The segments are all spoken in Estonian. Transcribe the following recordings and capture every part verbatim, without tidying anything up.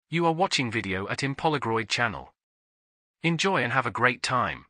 You are watching video at Impolagroid channel. Enjoy and have a great time.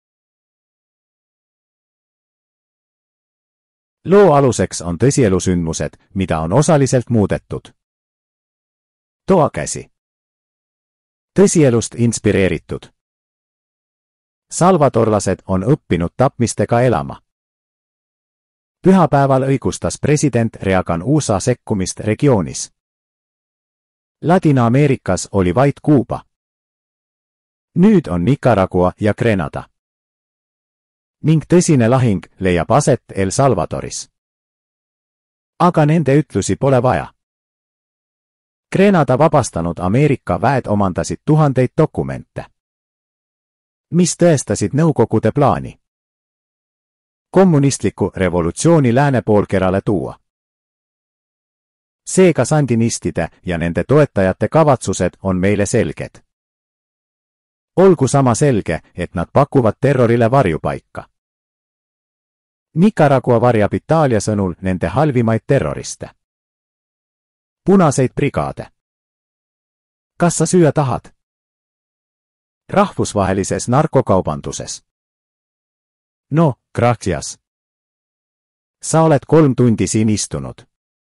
Loo aluseks on tõsielusündmused, mida on osaliselt muudetud. Toa käsi. Tõsielust inspireeritud. Salvadorlased on õppinud tapmistega elama. Pühapäeval õigustas president Reagan U S A sekkumist regioonis. Ladina-Ameerikas oli vaid Kuuba. Nüüd on Nicaragua ja Grenada. Ning tõsine lahing leiab aset El Salvadoris. Aga nende ütlusi pole vaja. Grenada vabastanud Ameerika väed omandasid tuhandeid dokumente, mis tõestasid Nõukogude plaani kommunistliku revolutsiooni läänepoolkerale tuua. Seega sandinistide ja nende toetajate kavatsused on meile selged. Olgu sama selge, et nad pakuvad terrorile varjupaika. Nicaragua varjab Itaalia sõnul nende halvimaid terroriste. Punaseid brigaade. Kas sa süüa tahad? Rahvusvahelises narkokaubanduses. No, gracias. Sa oled kolm tundi siin istunud.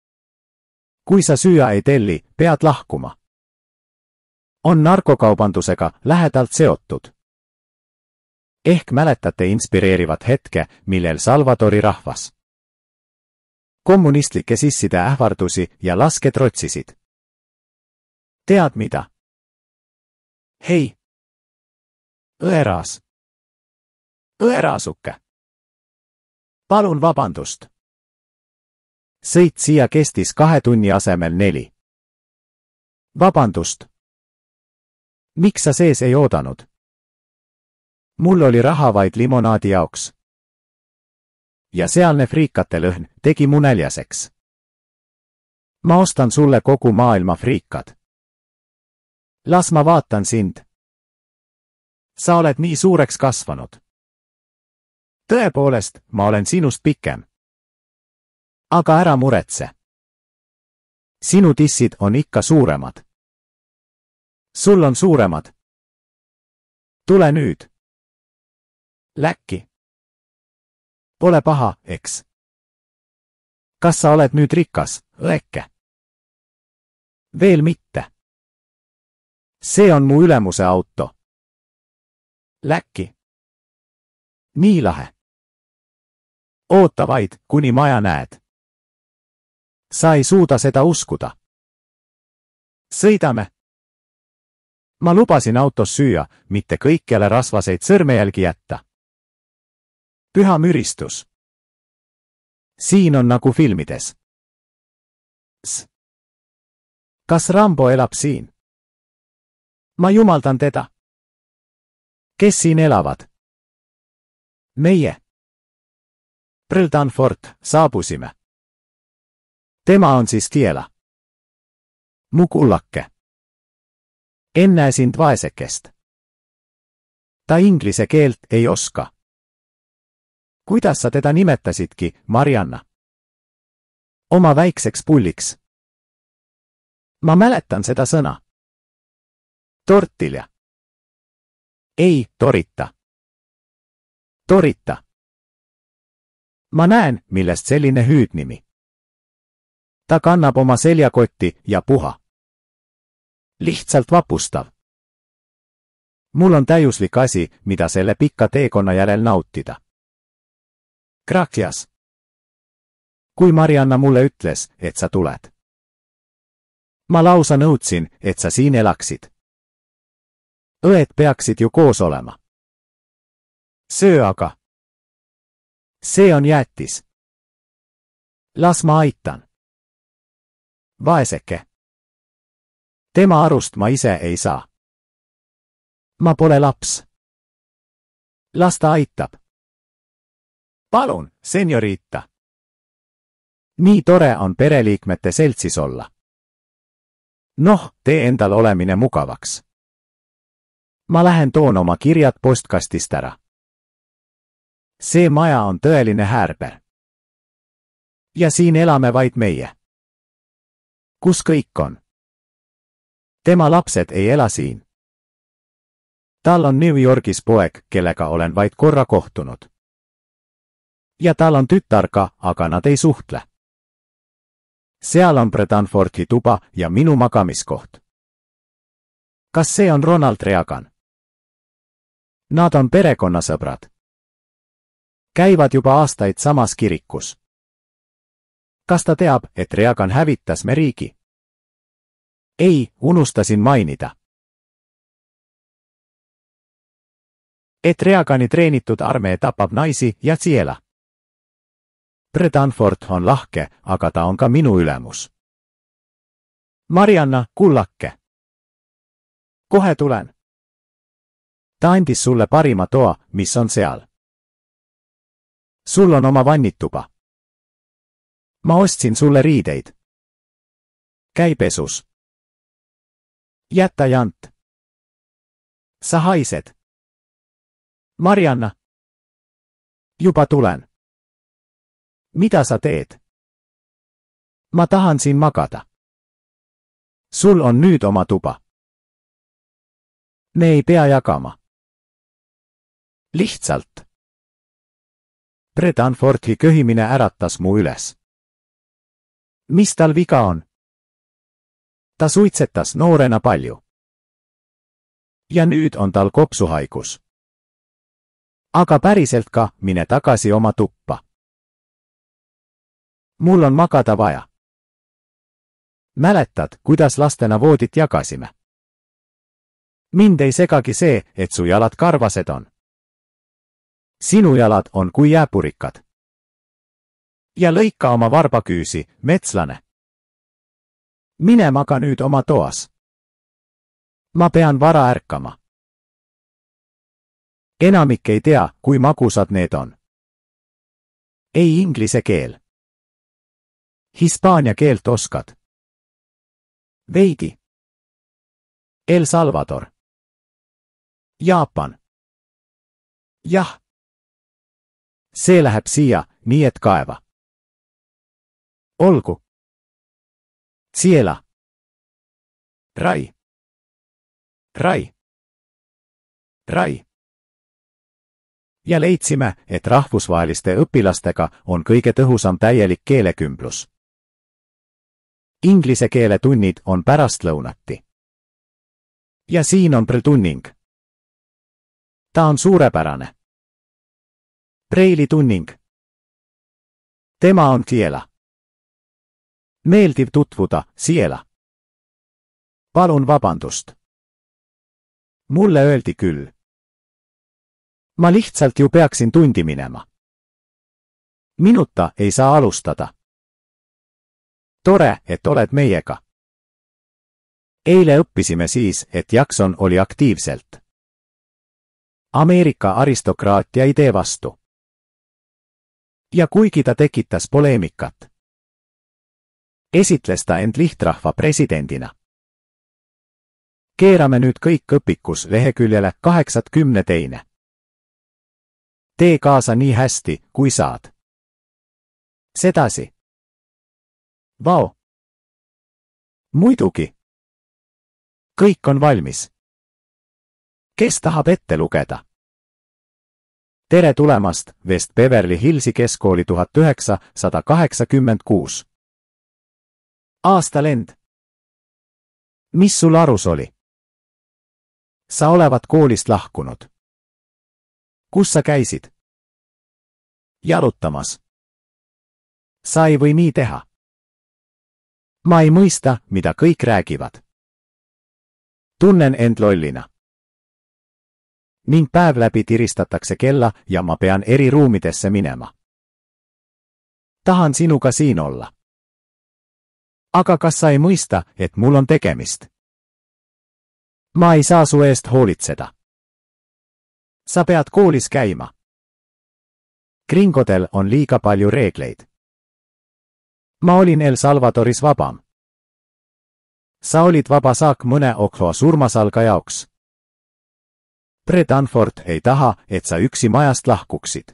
Kui sa süüa ei telli, pead lahkuma. On narkokaubandusega lähedalt seotud. Ehk mäletate inspireerivat hetke, millel Salvadori rahvas kommunistlike sisside ähvardusi ja lasked rotsisid. Tead mida? Hei! Õeraas! Õeraasuke! Palun vabandust! Sõit siia kestis kahe tunni asemel neli. Vabandust! Miks sa sees ei oodanud? Mul oli raha vaid limonaadi jaoks. Ja sealne friikate lõhn tegi mu näljaseks. Ma ostan sulle kogu maailma friikad. Las ma vaatan sind. Sa oled nii suureks kasvanud. Tõepoolest, ma olen sinust pikem. Aga ära muretse. Sinu tissid on ikka suuremad. Sul on suuremad. Tule nüüd. Läkki. Pole paha, eks? Kas sa oled nüüd rikas, õeke? Veel mitte. See on mu ülemuse auto. Läkki. Nii lahe. Oota vaid, kuni maja näed. Sa ei suuda seda uskuda. Sõidame. Ma lubasin autos süüa, mitte kõikjale rasvaseid sõrmejälgi jätta. Püha müristus. Siin on nagu filmides. S. Kas Rambo elab siin? Ma jumaldan teda. Kes siin elavad? Meie. Breldan Fort, saabusime. Tema on siis Tiela. Mu kullake. Ennäe sind vaesekest. Ta inglise keelt ei oska. Kuidas sa teda nimetasidki, Marianna? Oma väikseks pulliks. Ma mäletan seda sõna. Tortilja. Ei, torita. Torita. Ma näen, millest selline hüüdnimi. Ta kannab oma seljakotti ja puha. Lihtsalt vapustav. Mul on täiuslik asi, mida selle pikka teekonna järel nautida. Gracias. Kui Marianna mulle ütles, et sa tuled. Ma lausa nõudsin, et sa siin elaksid. Õed peaksid ju koos olema. Söö aga. See on jäätis. Las ma aitan. Vaeseke. Tema arust ma ise ei saa. Ma pole laps. Las ta aitab. Palun, seniorita. Nii tore on pereliikmete seltsis olla. Noh, tee endal olemine mugavaks. Ma lähen toon oma kirjad postkastist ära. See maja on tõeline häärber. Ja siin elame vaid meie. Kus kõik on? Tema lapsed ei ela siin. Tal on New Yorgis poeg, kellega olen vaid korra kohtunud. Ja tal on tütar ka, aga nad ei suhtle. Seal on Bredanforthi tuba ja minu magamiskoht. Kas see on Ronald Reagan? Nad on perekonnasõbrad. Käivad juba aastaid samas kirikus. Kas ta teab, et Reagan hävitas me riigi? Ei, unustasin mainida. Et Reagani treenitud armee tapab naisi ja siela. Bredanfort on lahke, aga ta on ka minu ülemus. Marianna, kullake. Kohe tulen. Ta andis sulle parima toa, mis on seal. Sul on oma vannituba. Ma ostsin sulle riideid. Käi pesus. Jätta jant. Sa haised. Marianna. Juba tulen. Mida sa teed? Ma tahan siin magada. Sul on nüüd oma tuba. Me ei pea jagama. Lihtsalt. Bredanforthi köhimine äratas mu üles. Mis tal viga on? Ta suitsetas noorena palju. Ja nüüd on tal kopsuhaigus. Aga päriselt ka, mine tagasi oma tuppa. Mul on magada vaja. Mäletad, kuidas lastena voodit jagasime? Mind ei segagi see, et su jalad karvased on. Sinu jalad on kui jääpurikad. Ja lõika oma varbaküüsi, metslane. Mine maga nüüd oma toas. Ma pean vara ärkama. Enamik ei tea, kui magusad need on. Ei inglise keel. Hispaania keelt oskad. Veidi. El Salvador. Jaapan. Jah. See läheb siia, nii et kaeva. Olgu. Siela. Rai. Rai. Rai. Ja leidsime, et rahvusvaheliste õpilastega on kõige tõhusam täielik keelekümblus. Inglise keele tunnid on pärastlõunati. Ja siin on pretunning. Ta on suurepärane. Preili tunning. Tema on Siela. Meeldiv tutvuda, Siela. Palun vabandust. Mulle öeldi küll. Ma lihtsalt ju peaksin tundi minema. Minuta ei saa alustada. Tore, et oled meiega. Eile õppisime siis, et Jackson oli aktiivselt Ameerika aristokraatia idee vastu. Ja kuigi ta tekitas poleemikat, esitles ta end lihtrahva presidendina. Keerame nüüd kõik õpikus leheküljele kaheksakümmend teine. Tee kaasa nii hästi, kui saad. Sedasi. Vau. Muidugi. Kõik on valmis. Kes tahab ette lugeda? Tere tulemast West Beverly Hillsi keskkooli tuhat üheksasada kaheksakümmend kuus. Aastalend. Mis sul arus oli? Sa olevat koolist lahkunud. Kus sa käisid? Jalutamas. Sa ei või nii teha. Ma ei mõista, mida kõik räägivad. Tunnen end lollina. Ning päev läbi tiristatakse kella ja ma pean eri ruumidesse minema. Tahan sinuga siin olla. Aga kas sa ei mõista, et mul on tegemist? Ma ei saa su eest hoolitseda. Sa pead koolis käima. Gringodel on liiga palju reegleid. Ma olin El Salvadoris vabam. Sa olid vaba saak mõne Oklahoma surmasalga jaoks. Bredanfort ei taha, et sa üksi majast lahkuksid.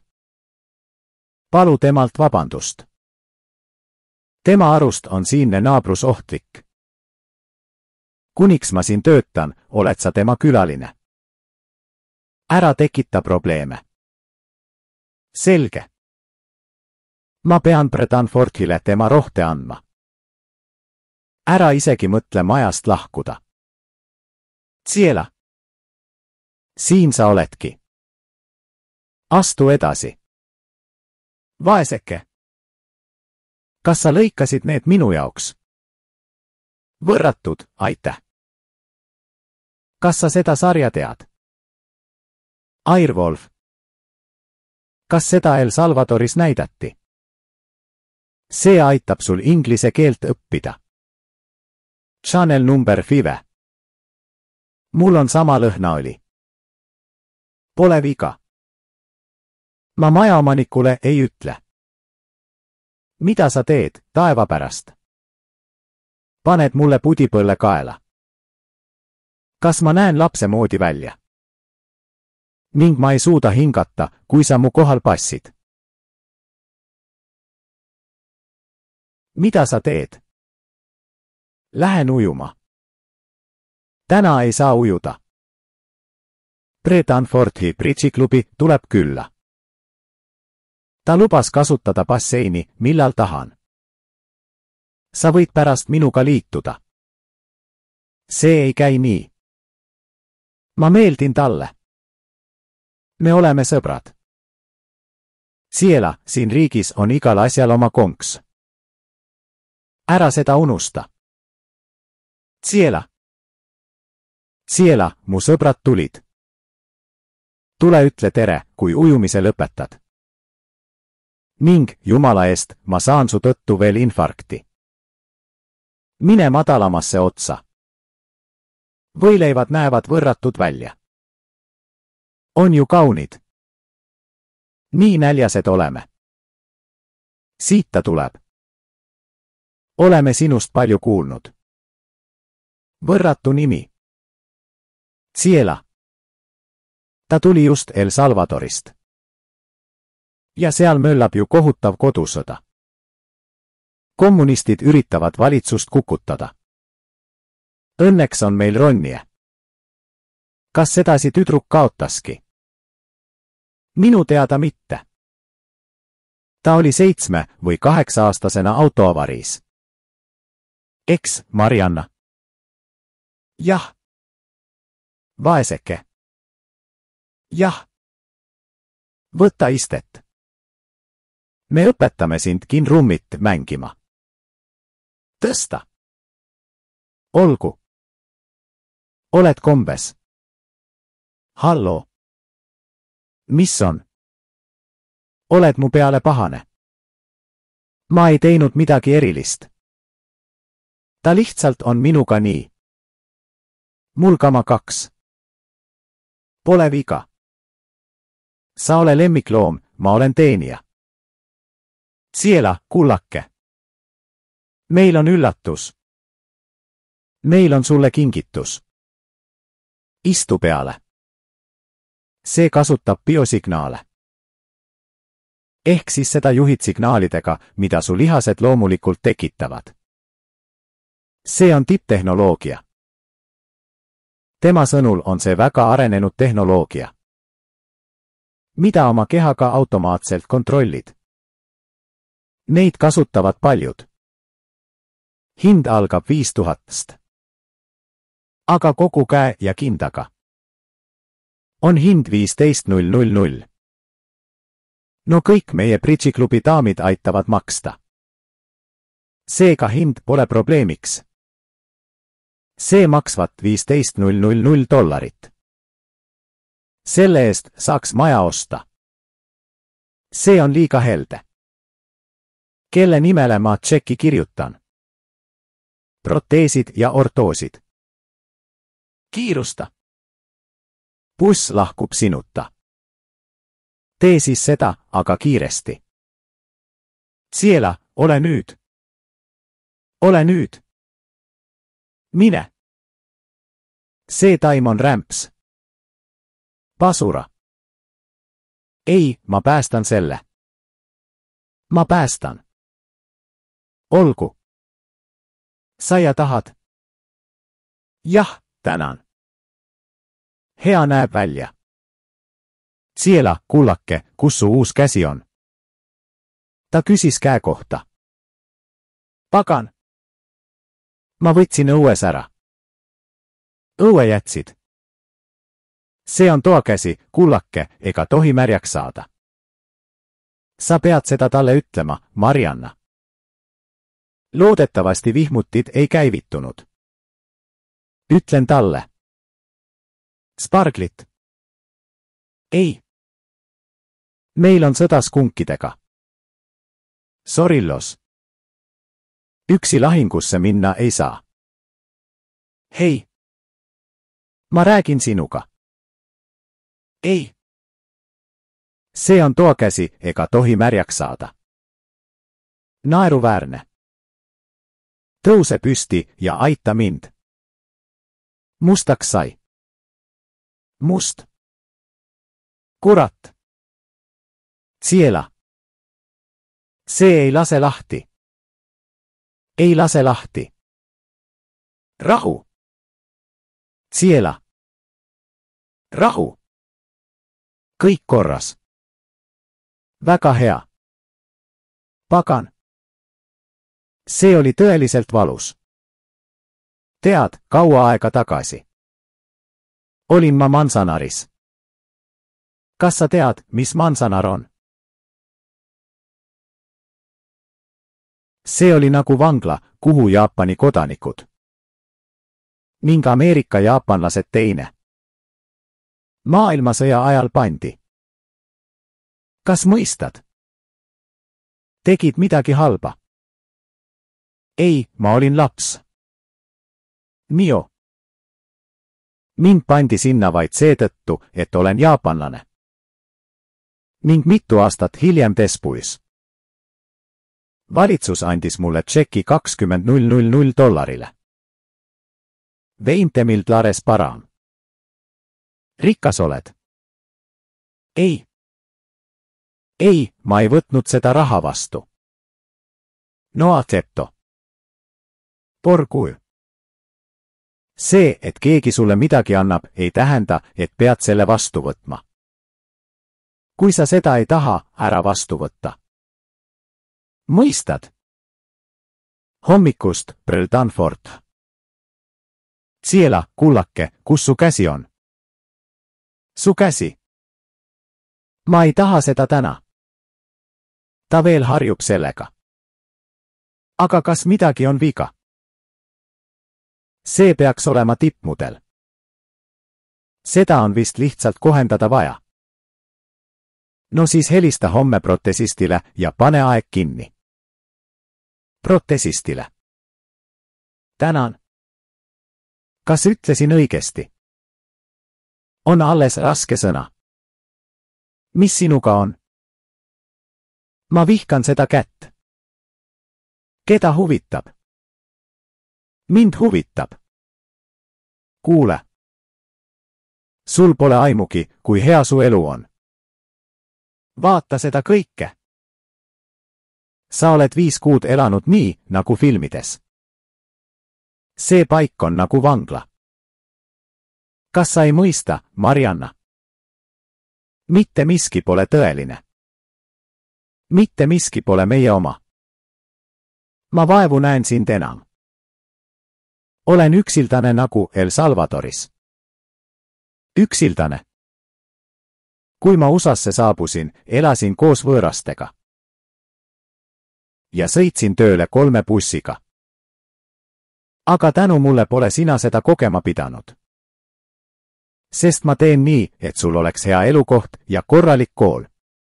Palu temalt vabandust. Tema arust on siinne naabrus ohtlik. Kuniks ma siin töötan, oled sa tema külaline. Ära tekita probleeme. Selge. Ma pean Bretanforthile tema rohte andma. Ära isegi mõtle majast lahkuda. Ciela. Siin sa oledki. Astu edasi. Vaeseke. Kas sa lõikasid need minu jaoks? Võrratud, aitäh. Kas sa seda sarja tead? Airwolf. Kas seda El Salvadoris näidati? See aitab sul inglise keelt õppida. Channel number vive. Mul on sama lõhnaõli. Pole viga. Ma majaomanikule ei ütle. Mida sa teed, taeva pärast? Paned mulle pudipõlle kaela. Kas ma näen lapse moodi välja? Ning ma ei suuda hingata, kui sa mu kohal passid. Mida sa teed? Lähen ujuma. Täna ei saa ujuda. Bretanforthi bridžiklubi tuleb külla. Ta lubas kasutada basseini, millal tahan. Sa võid pärast minuga liituda. See ei käi nii. Ma meeldin talle. Me oleme sõbrad. Ciela, siin riigis on igal asjal oma konks. Ära seda unusta. Ciela. Ciela, mu sõbrad tulid. Tule ütle tere, kui ujumise lõpetad. Ning, jumala eest, ma saan su tõttu veel infarkti. Mine madalamasse otsa. Võileivad näevad võrratud välja. On ju kaunid. Nii näljased oleme. Siit ta tuleb. Oleme sinust palju kuulnud. Võrratu nimi. Ciela. Ta tuli just El Salvadorist. Ja seal möllab ju kohutav kodusõda. Kommunistid üritavad valitsust kukutada. Õnneks on meil Ronnie. Kas sedasi tüdruk kaotaski? Minu teada mitte. Ta oli seitsme või kaheksa-aastasena autoavariis. Eks, Marianna? Jah. Vaeseke. Jah. Võta istet. Me õpetame sind kinrummit mängima. Tõsta. Olgu. Oled kombes. Hallo. Mis on? Oled mu peale pahane? Ma ei teinud midagi erilist. Ta lihtsalt on minuga nii. Mul kama kaks. Pole viga. Sa ole lemmikloom, ma olen teenija. Ciela, kullake. Meil on üllatus. Meil on sulle kingitus. Istu peale. See kasutab biosignaale. Ehk siis seda juhid signaalidega, mida su lihased loomulikult tekitavad. See on tipptehnoloogia. Tema sõnul on see väga arenenud tehnoloogia. Mida oma kehaga automaatselt kontrollid? Neid kasutavad paljud. Hind algab viis tuhatst. Aga kogu käe ja kindaga. On hind viisteist null null null. No kõik meie bridžiklubi daamid aitavad maksta. Seega hind pole probleemiks. See maksvat viisteist null null null dollarit. Selle eest saaks maja osta. See on liiga helde. Kelle nimele ma tšeki kirjutan? Proteesid ja ortoosid. Kiirusta. Buss lahkub sinuta. Tee siis seda, aga kiiresti. Ciela, ole nüüd. Ole nüüd. Mine. See taim on rämps. Pasura. Ei, ma päästan selle. Ma päästan. Olgu. Sa ja tahad? Jah, tänan. Hea näeb välja. Siellä, kullake, kus su uus käsi on? Ta küsis käe kohta. Pagan. Ma võtsin õues ära. Õue jätsid. See on toakäsi, kullake, ega tohi märjaks saada. Sa pead seda talle ütlema, Marianna. Loodetavasti vihmutid ei käivitunud. Ütlen talle. Sparglit. Ei. Meil on sõda skunkidega. Sorillos. Üksi lahingusse minna ei saa. Hei. Ma räägin sinuga. Ei. See on toakäsi, ega tohi märjaks saada. Naeruväärne. Tõuse püsti ja aita mind. Mustaks sai. Must. Kurat. Siellä. See ei lase lahti. Ei lase lahti. Rahu. Siellä. Rahu. Kõik korras. Väga hea. Pagan. See oli tõeliselt valus. Tead, kaua aega tagasi. Olin ma Mansanaris. Kas sa tead, mis Mansanar on? See oli nagu vangla, kuhu Jaapani kodanikud ning Ameerika jaapanlased teine maailmasõja ajal pandi. Kas mõistad? Tegid midagi halba? Ei, ma olin laps. Mio. Mind pandi sinna vaid seetõttu, et olen jaapanlane. Ning mitu aastat hiljem Despuis. Valitsus andis mulle tšeki kakskümmend null null null dollarile. veinte mil dólares param. Rikas oled? Ei. Ei, ma ei võtnud seda raha vastu. No acepto. Por cui. See, et keegi sulle midagi annab, ei tähenda, et pead selle vastu võtma. Kui sa seda ei taha, ära vastu võtta. Mõistad? Hommikust, Brel Danford. Siellä, kullake, kus su käsi on? Su käsi. Ma ei taha seda täna. Ta veel harjub sellega. Aga kas midagi on viga? See peaks olema tippmudel. Seda on vist lihtsalt kohendada vaja. No siis helista homme protesistile ja pane aeg kinni. Protesistile. Tänan. Kas ütlesin õigesti? On alles raske sõna. Mis sinuga on? Ma vihkan seda kätt. Keda huvitab? Mind huvitab. Kuule. Sul pole aimugi, kui hea su elu on. Vaata seda kõike. Sa oled viis kuud elanud nii, nagu filmides. See paik on nagu vangla. Kas sa ei mõista, Marianna? Mitte miski pole tõeline. Mitte miski pole meie oma. Ma vaevu näen sind enam. Olen üksildane nagu El Salvadoris. Üksildane. Kui ma U S A-sse saabusin, elasin koos võõrastega. Ja sõitsin tööle kolme bussiga. Aga tänu mulle pole sina seda kogema pidanud. Sest ma teen nii, et sul oleks hea elukoht ja korralik kool.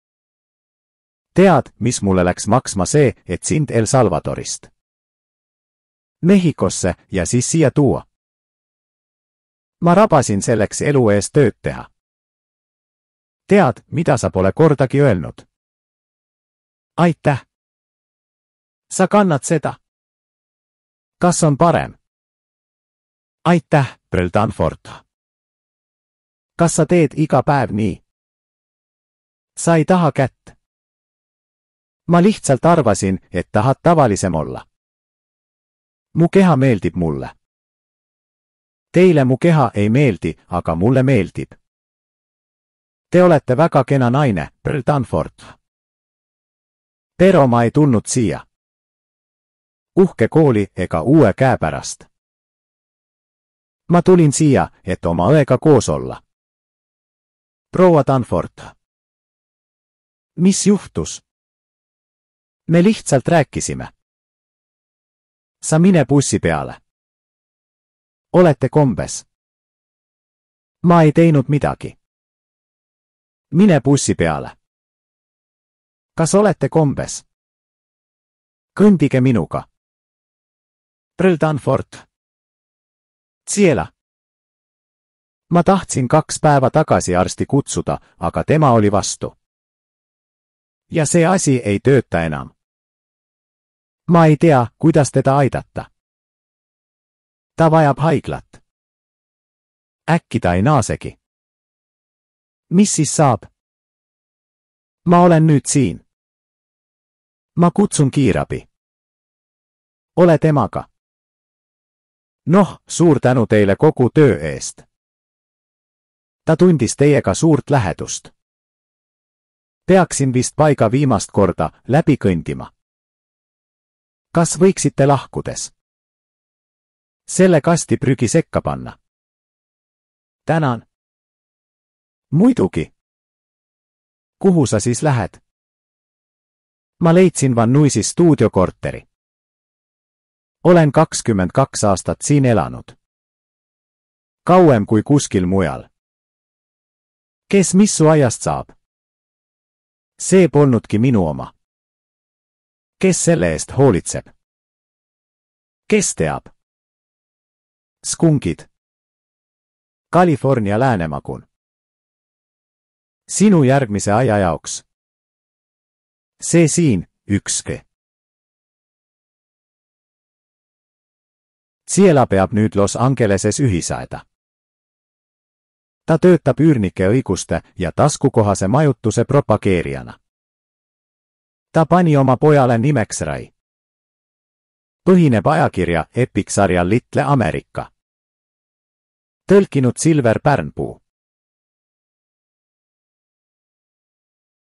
Tead, mis mulle läks maksma see, et sind El Salvadorist Mehhikosse ja siis siia tuua. Ma rabasin selleks elu ees tööd teha. Tead, mida sa pole kordagi öelnud? Aitäh. Sa kannad seda. Kas on parem? Aitäh, Brel Danford. Kas sa teed iga päev nii? Sa ei taha kätt. Ma lihtsalt arvasin, et tahad tavalisem olla. Mu keha meeldib mulle. Teile mu keha ei meeldi, aga mulle meeldib. Te olete väga kena naine, Pearl Danforth. Pero ma ei tulnud siia uhke kooli ega uue käe pärast. Ma tulin siia, et oma õega koos olla. Proua Danforth. Mis juhtus? Me lihtsalt rääkisime. Sa mine bussi peale. Olete kombes. Ma ei teinud midagi. Mine bussi peale. Kas olete kombes? Kõndige minuga. Pearl Danforth. Siela. Ma tahtsin kaks päeva tagasi arsti kutsuda, aga tema oli vastu. Ja see asi ei tööta enam. Ma ei tea, kuidas teda aidata. Ta vajab haiglat. Äkki ta ei naasegi. Mis siis saab? Ma olen nüüd siin. Ma kutsun kiirabi. Ole temaga. Noh, suur tänu teile kogu töö eest. Ta tundis teiega suurt lähedust. Peaksin vist paiga viimast korda läbi kõndima. Kas võiksite lahkudes selle kasti prügi sekka panna? Tänan. Muidugi. Kuhu sa siis lähed? Ma leidsin Van Nuisi stuudiokorteri. Olen kakskümmend kaks aastat siin elanud. Kauem kui kuskil mujal. Kes mis su aiast saab? See polnudki minu oma. Kes selle eest hoolitseb? Kes teab? Skungid. California läänemagun. Sinu järgmise aia jaoks. See siin, ükski. Siela peab nüüd Los Angeleses ühisaeda. Ta töötab üürnike õiguste ja taskukohase majutuse propageerijana. Ta pani oma pojale nimeks Ray. Põhineb ajakirja Epic sarjal Little America. Tõlkinud Silver Pärnpuu.